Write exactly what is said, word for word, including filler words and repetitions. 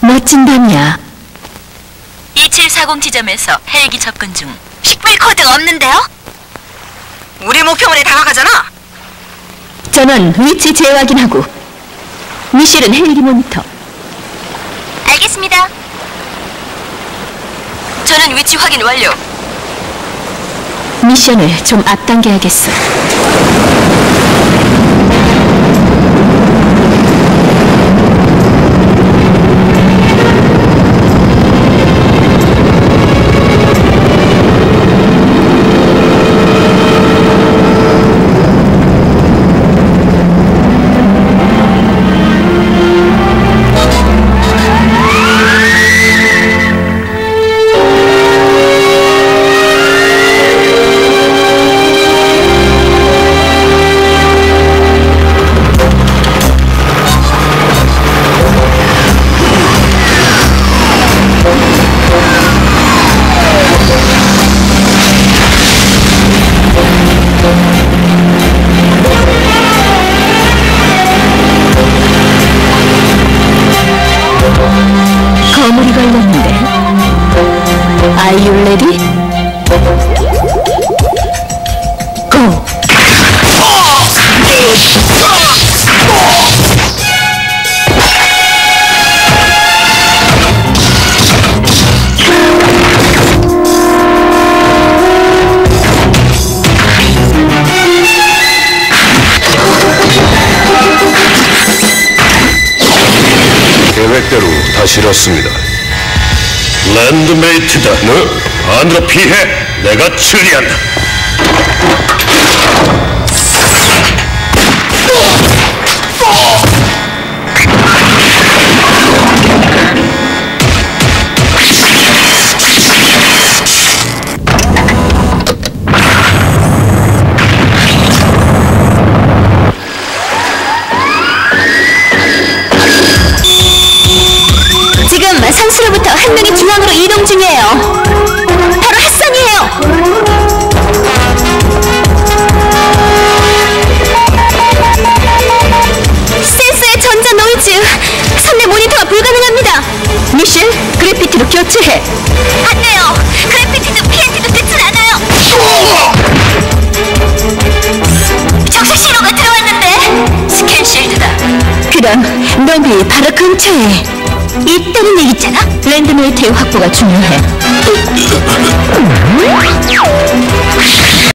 멋진 밤이야. 이칠사공 지점에서 헬기 접근 중. 식별 코드 없는데요? 우리 목표물에 다가가잖아. 전원 위치 재확인하고 미셸은 헬기 모니터. 알겠습니다. 저는 위치 확인 완료. 미션을 좀 앞당겨야겠어. 거물이 걸렸는데. Are you ready? Go! 계획대로 다 실었습니다. 랜드메이트다. 너 안으로 피해. 내가 처리한다. 상수로부터 한 명이 중앙으로 이동 중이에요. 바로 핫산이에요. 센서의 전자 노이즈, 선내 모니터가 불가능합니다. 미셸, 그래피티로 교체해. 안 돼요. 그래피티도 피엔티도 듣진 않아요. 적색 신호가 들어왔는데. 스캔 실드다. 그럼 놈이 바로 근처에 있다는 얘기잖아? 랜드메이트의 확보가 중요해.